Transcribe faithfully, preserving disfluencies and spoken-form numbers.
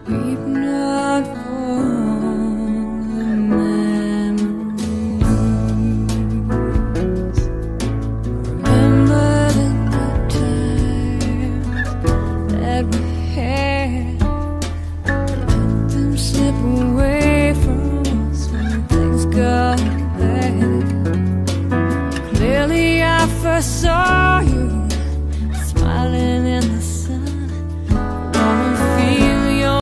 Weep not for the memories. Remember the good times that we had. Let them slip away.